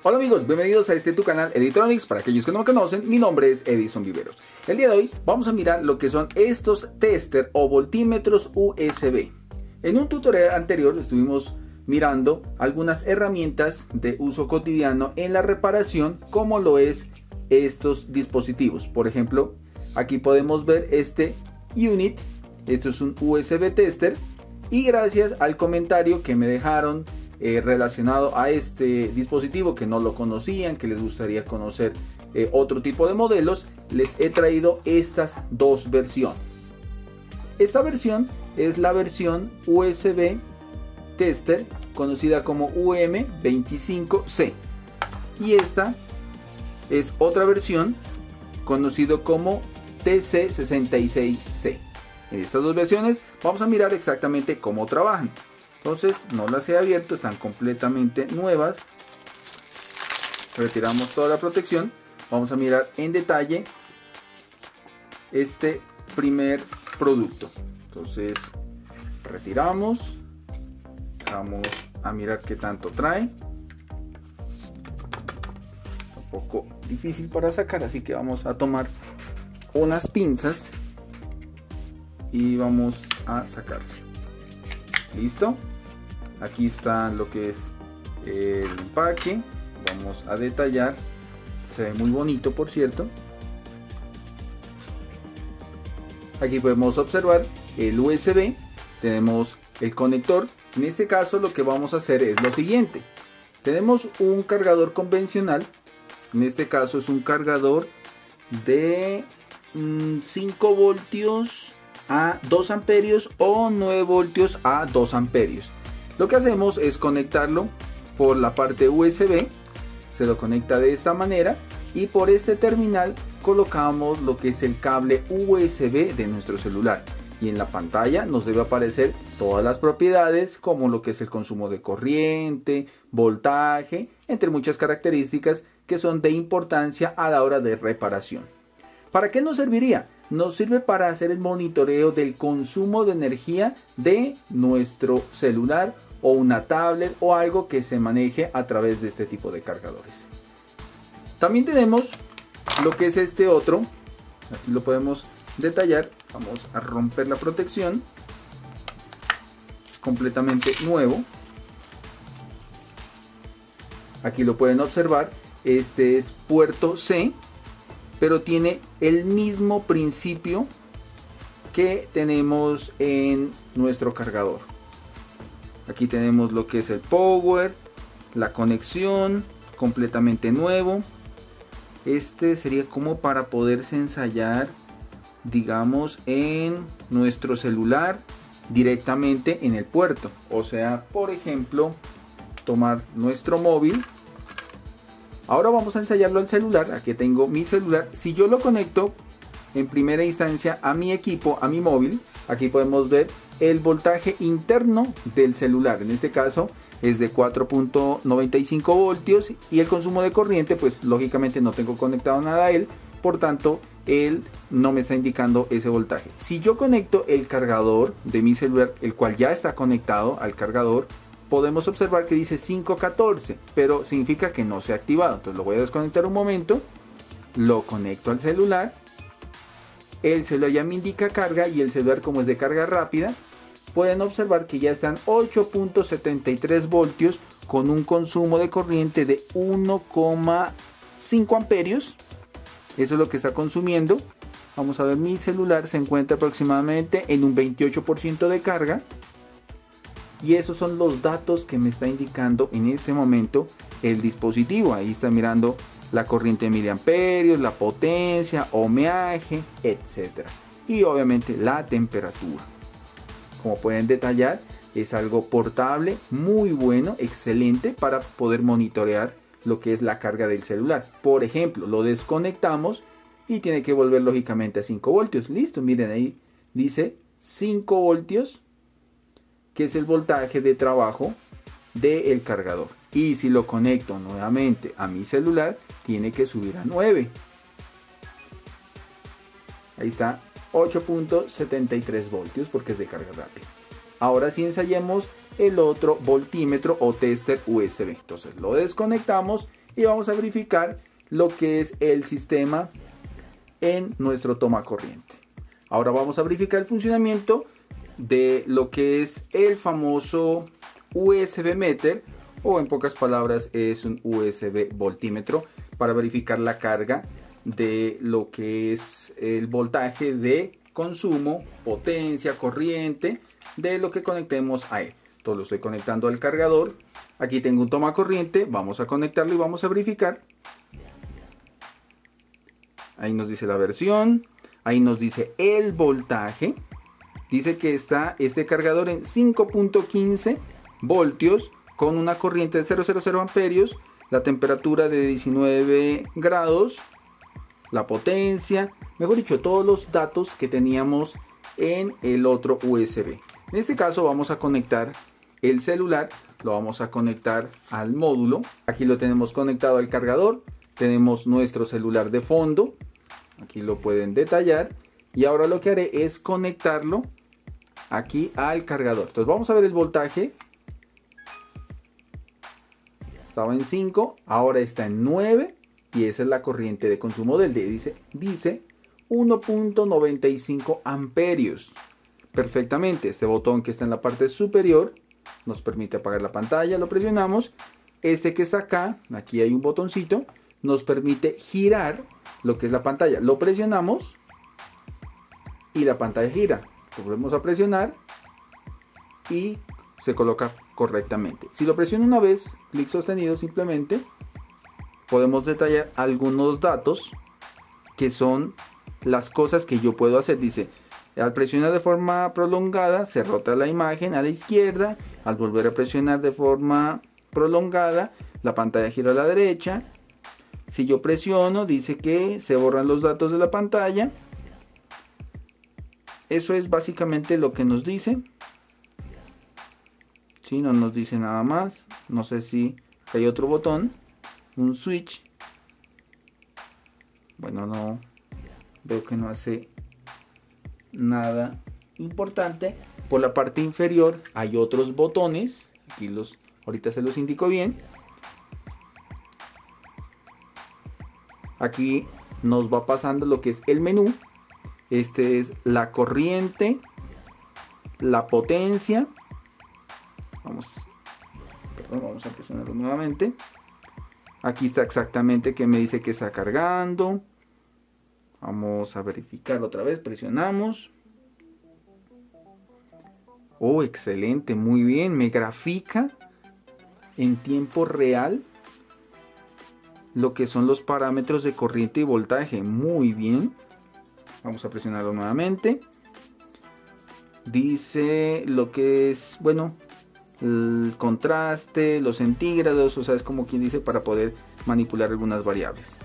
Hola amigos, bienvenidos a tu canal Editronics. Para aquellos que no me conocen, mi nombre es Edison Viveros. El día de hoy vamos a mirar lo que son estos tester o voltímetros USB. En un tutorial anterior estuvimos mirando algunas herramientas de uso cotidiano en la reparación, como lo es estos dispositivos. Por ejemplo, aquí podemos ver este unit. Esto es un USB tester, y gracias al comentario que me dejaron relacionado a este dispositivo, que no lo conocían, que les gustaría conocer otro tipo de modelos, les he traído estas dos versiones. Esta versión es la versión USB tester conocida como UM25C, y esta es otra versión conocido como TC66C. En estas dos versiones vamos a mirar exactamente cómo trabajan. Entonces no las he abierto, están completamente nuevas. Retiramos toda la protección. Vamos a mirar en detalle este primer producto. Entonces retiramos. Vamos a mirar qué tanto trae. Un poco difícil para sacar, así que vamos a tomar unas pinzas y vamos a sacarlo. Listo. Aquí está lo que es el empaque. Vamos a detallar. Se ve muy bonito, por cierto. Aquí podemos observar el USB. Tenemos el conector. En este caso lo que vamos a hacer es lo siguiente. Tenemos un cargador convencional. En este caso es un cargador de 5 voltios a 2 amperios o 9 voltios a 2 amperios. Lo que hacemos es conectarlo por la parte USB. Se lo conecta de esta manera, y por este terminal colocamos lo que es el cable USB de nuestro celular, y en la pantalla nos debe aparecer todas las propiedades, como lo que es el consumo de corriente, voltaje, entre muchas características que son de importancia a la hora de reparación. ¿Para qué nos serviría? Nos sirve para hacer el monitoreo del consumo de energía de nuestro celular o una tablet o algo que se maneje a través de este tipo de cargadores. También tenemos lo que es este otro. Aquí lo podemos detallar. Vamos a romper la protección. Completamente nuevo. Aquí lo pueden observar. Este es puerto C, pero tiene el mismo principio que tenemos en nuestro cargador. Aquí tenemos lo que es el power, la conexión, completamente nuevo. Este sería como para poderse ensayar, digamos, en nuestro celular directamente en el puerto. O sea, por ejemplo, tomar nuestro móvil. Ahora vamos a ensayarlo al celular. Aquí tengo mi celular. Si yo lo conecto en primera instancia a mi equipo, a mi móvil, aquí podemos ver el voltaje interno del celular. En este caso es de 4.95 voltios, y el consumo de corriente, pues lógicamente no tengo conectado nada a él, por tanto él no me está indicando ese voltaje. Si yo conecto el cargador de mi celular, el cual ya está conectado al cargador, podemos observar que dice 514, pero significa que no se ha activado. Entonces lo voy a desconectar un momento, lo conecto al celular, el celular ya me indica carga, y el celular, como es de carga rápida, pueden observar que ya están 8.73 voltios con un consumo de corriente de 1,5 amperios. Eso es lo que está consumiendo. Vamos a ver, mi celular se encuentra aproximadamente en un 28% de carga. Y esos son los datos que me está indicando en este momento el dispositivo. Ahí está mirando la corriente en miliamperios, la potencia, ohmiaje, etc. Y obviamente la temperatura. Como pueden detallar, es algo portable, muy bueno, excelente para poder monitorear lo que es la carga del celular. Por ejemplo, lo desconectamos y tiene que volver lógicamente a 5 voltios. Listo, miren ahí dice 5 voltios. Que es el voltaje de trabajo del cargador. Y si lo conecto nuevamente a mi celular, tiene que subir a 9. Ahí está, 8.73 voltios, porque es de carga rápida. Ahora sí ensayemos el otro voltímetro o tester USB. Entonces lo desconectamos y vamos a verificar lo que es el sistema en nuestro toma corriente. Ahora vamos a verificar el funcionamiento de lo que es el famoso USB meter, o en pocas palabras es un USB voltímetro, para verificar la carga de lo que es el voltaje de consumo, potencia, corriente de lo que conectemos a él. Entonces lo estoy conectando al cargador. Aquí tengo un toma corriente, vamos a conectarlo y vamos a verificar. Ahí nos dice la versión, ahí nos dice el voltaje. Dice que está este cargador en 5.15 voltios con una corriente de 0,00 amperios, la temperatura de 19 grados, la potencia, mejor dicho, todos los datos que teníamos en el otro USB. En este caso vamos a conectar el celular, lo vamos a conectar al módulo. Aquí lo tenemos conectado al cargador, tenemos nuestro celular de fondo, aquí lo pueden detallar, y ahora lo que haré es conectarlo aquí al cargador. Entonces vamos a ver el voltaje. Estaba en 5, ahora está en 9 y esa es la corriente de consumo del D. Dice 1.95 amperios. Perfectamente, este botón que está en la parte superior nos permite apagar la pantalla, lo presionamos. Este que está acá, aquí hay un botoncito, nos permite girar lo que es la pantalla. Lo presionamos y la pantalla gira. Lo volvemos a presionar y se coloca correctamente. Si lo presiono una vez, clic sostenido, simplemente podemos detallar algunos datos que son las cosas que yo puedo hacer. Dice, al presionar de forma prolongada se rota la imagen a la izquierda, al volver a presionar de forma prolongada la pantalla gira a la derecha. Si yo presiono, dice que se borran los datos de la pantalla. Eso es básicamente lo que nos dice. Sí, no nos dice nada más. No sé si hay otro botón, un switch. Bueno, no veo que no hace nada importante. Por la parte inferior hay otros botones. Aquí ahorita se los indico bien. Aquí nos va pasando lo que es el menú. Este es la corriente, la potencia. Vamos a presionarlo nuevamente. Aquí está exactamente que me dice que está cargando. Vamos a verificarlo otra vez. Presionamos. Oh, excelente, muy bien. Me grafica en tiempo real lo que son los parámetros de corriente y voltaje. Muy bien. Vamos a presionarlo nuevamente. Dice lo que es, bueno, el contraste, los centígrados, o sea, es como quien dice, para poder manipular algunas variables.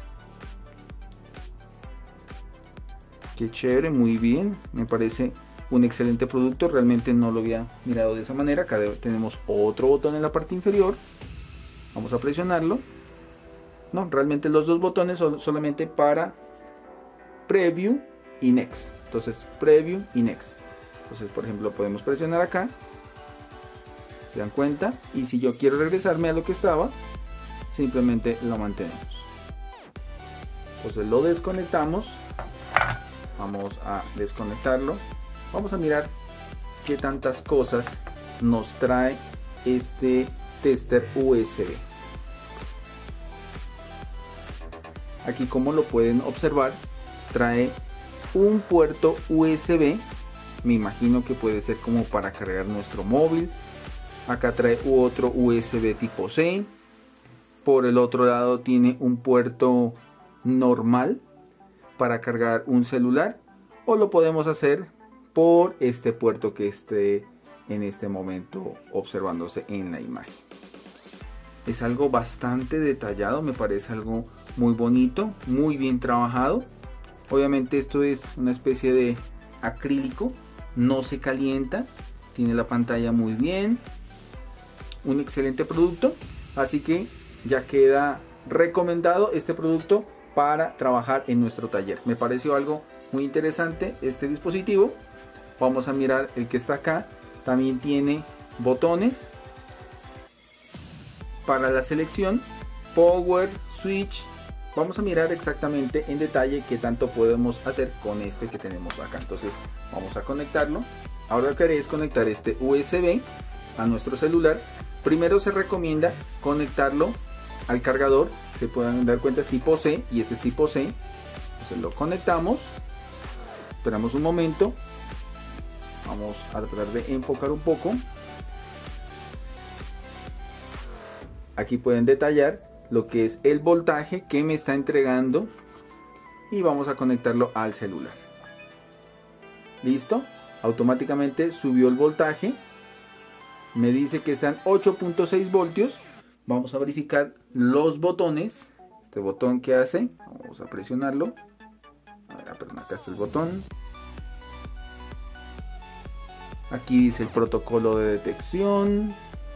Qué chévere, muy bien, me parece un excelente producto. Realmente no lo había mirado de esa manera. Acá tenemos otro botón en la parte inferior, vamos a presionarlo. No, realmente los dos botones son solamente para Preview y Next. Entonces Preview y Next. Entonces, por ejemplo, podemos presionar acá, se dan cuenta, y si yo quiero regresarme a lo que estaba, simplemente lo mantenemos. Entonces lo desconectamos. Vamos a desconectarlo. Vamos a mirar qué tantas cosas nos trae este tester USB. Aquí, como lo pueden observar, trae un puerto USB. Me imagino que puede ser como para cargar nuestro móvil. Acá trae otro USB tipo C. Por el otro lado tiene un puerto normal para cargar un celular, o lo podemos hacer por este puerto que esté en este momento observándose en la imagen. Es algo bastante detallado, me parece algo muy bonito, muy bien trabajado. Obviamente esto es una especie de acrílico, no se calienta, tiene la pantalla muy bien, un excelente producto, así que ya queda recomendado este producto para trabajar en nuestro taller. Me pareció algo muy interesante este dispositivo. Vamos a mirar el que está acá, también tiene botones para la selección. power, switch. Vamos a mirar exactamente en detalle qué tanto podemos hacer con este que tenemos acá. Entonces vamos a conectarlo. Ahora lo que haré es conectar este USB a nuestro celular. Primero se recomienda conectarlo al cargador. Se pueden dar cuenta, es tipo C y este es tipo C. Entonces lo conectamos. Esperamos un momento. Vamos a tratar de enfocar un poco. Aquí pueden detallar lo que es el voltaje que me está entregando y vamos a conectarlo al celular. Listo, automáticamente subió el voltaje, me dice que están 8.6 voltios. Vamos a verificar los botones. Este botón que hace, vamos a presionarlo. Acá está el botón. Aquí dice el protocolo de detección.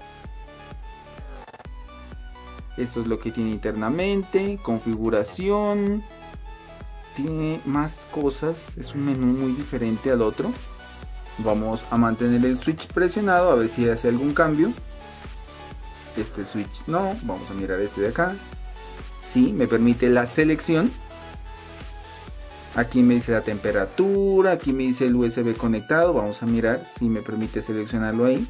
Esto es lo que tiene internamente, configuración, tiene más cosas, es un menú muy diferente al otro. Vamos a mantener el switch presionado a ver si hace algún cambio. Este switch no, vamos a mirar este de acá. Sí, me permite la selección. Aquí me dice la temperatura, aquí me dice el USB conectado, vamos a mirar si me permite seleccionarlo ahí.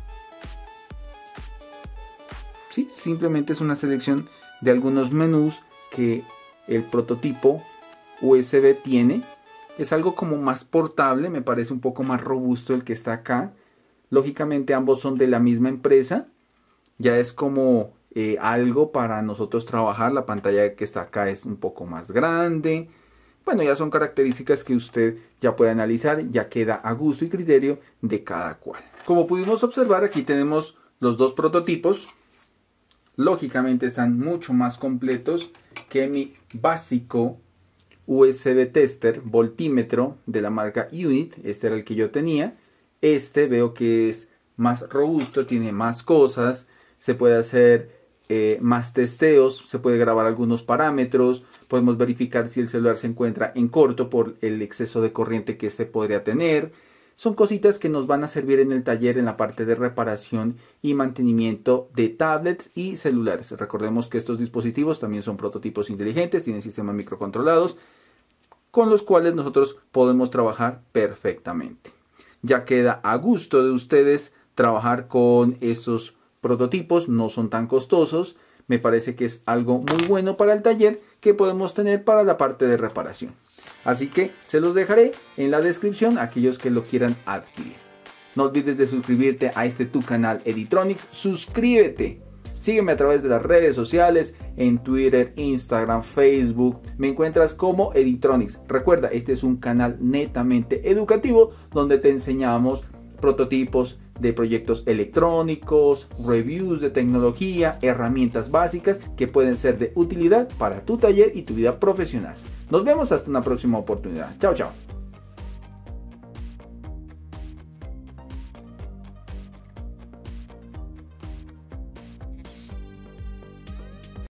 Sí, simplemente es una selección de algunos menús que el prototipo USB tiene. Es algo como más portable, me parece un poco más robusto el que está acá. Lógicamente ambos son de la misma empresa. Ya es como algo para nosotros trabajar. La pantalla que está acá es un poco más grande. Bueno, ya son características que usted ya puede analizar. Ya queda a gusto y criterio de cada cual. Como pudimos observar, aquí tenemos los dos prototipos. Lógicamente están mucho más completos que mi básico USB tester voltímetro de la marca Unit. Este era el que yo tenía. Este veo que es más robusto, tiene más cosas, se puede hacer más testeos, se puede grabar algunos parámetros, podemos verificar si el celular se encuentra en corto por el exceso de corriente que este podría tener. Son cositas que nos van a servir en el taller en la parte de reparación y mantenimiento de tablets y celulares. Recordemos que estos dispositivos también son prototipos inteligentes, tienen sistemas microcontrolados con los cuales nosotros podemos trabajar perfectamente. Ya queda a gusto de ustedes trabajar con estos prototipos, no son tan costosos. Me parece que es algo muy bueno para el taller que podemos tener para la parte de reparación. Así que se los dejaré en la descripción a aquellos que lo quieran adquirir. No olvides de suscribirte a este tu canal Editronics. Suscríbete. Sígueme a través de las redes sociales, en Twitter, Instagram, Facebook. Me encuentras como Editronics. Recuerda, este es un canal netamente educativo donde te enseñamos prototipos de proyectos electrónicos, reviews de tecnología, herramientas básicas que pueden ser de utilidad para tu taller y tu vida profesional. Nos vemos hasta una próxima oportunidad. Chao, chao.